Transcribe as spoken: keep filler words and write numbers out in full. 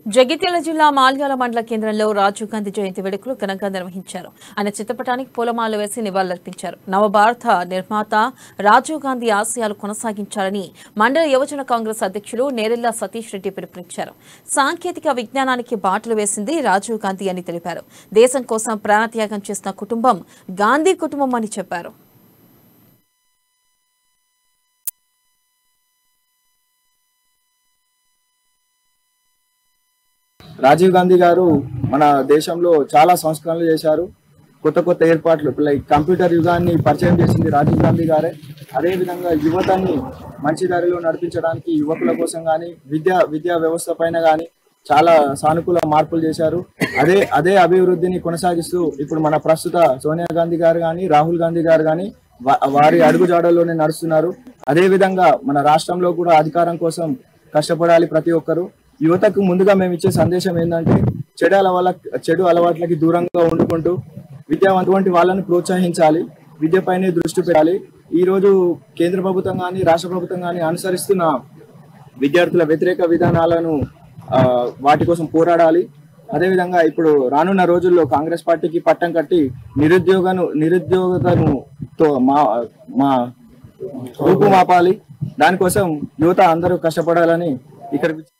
జగిత్యాల జిల్లా మాల్యాల మండల కేంద్రంలో రాజీవ్ గాంధీ జయంతి వేడుకలు ఘనంగా నిర్వహించారు. ఆయన చిత్రపటానికి పూలమాలలు వేసి నివాళులర్పించారు. నవభారత నిర్మాత రాజీవ్ గాంధీ ఆశయాలు కొనసాగించాలని మండల యువజన కాంగ్రెస్ అధ్యక్షులు నేరెళ్ల సతీష్ రెడ్డి పిలుపునిచ్చారు. సాంకేతిక విజ్ఞానానికి బాటలు వేసింది రాజీవ్ గాంధీ అని తెలిపారు. దేశం కోసం ప్రాణత్యాగం చేసిన కుటుంబం గాంధీ కుటుంబం అని చెప్పారు. రాజీవ్ గాంధీ గారు మన దేశంలో చాలా సంస్కరణలు చేశారు. కొత్త కొత్త ఏర్పాట్లు లైక్ కంప్యూటర్ యుగాన్ని పరిచయం చేసింది రాజీవ్ గాంధీ గారే. అదేవిధంగా యువతని మంచి దారిలో నడిపించడానికి యువకుల కోసం కానీ విద్యా విద్యా వ్యవస్థ పైన కానీ చాలా సానుకూల మార్పులు చేశారు. అదే అదే అభివృద్ధిని కొనసాగిస్తూ ఇప్పుడు మన ప్రస్తుత సోనియా గాంధీ గారు కానీ రాహుల్ గాంధీ గారు కానీ వారి అడుగుజాడల్లోనే నడుస్తున్నారు. అదేవిధంగా మన రాష్ట్రంలో కూడా అధికారం కోసం కష్టపడాలి ప్రతి ఒక్కరు. యువతకు ముందుగా మేము ఇచ్చే సందేశం ఏంటంటే చెడు అలవాట్ల చెడు అలవాట్లకి దూరంగా ఉండుకుంటూ విద్యావంతటువంటి వాళ్ళని ప్రోత్సహించాలి, విద్యపైనే దృష్టి పెట్టాలి. ఈ రోజు కేంద్ర ప్రభుత్వం కానీ రాష్ట్ర ప్రభుత్వం కానీ అనుసరిస్తున్న విద్యార్థుల వ్యతిరేక విధానాలను వాటి కోసం పోరాడాలి. అదేవిధంగా ఇప్పుడు రానున్న రోజుల్లో కాంగ్రెస్ పార్టీకి పట్టం కట్టి నిరుద్యోగను నిరుద్యోగతను తో మా మా రూపుమాపాలి. దానికోసం యువత అందరూ కష్టపడాలని ఇక్కడ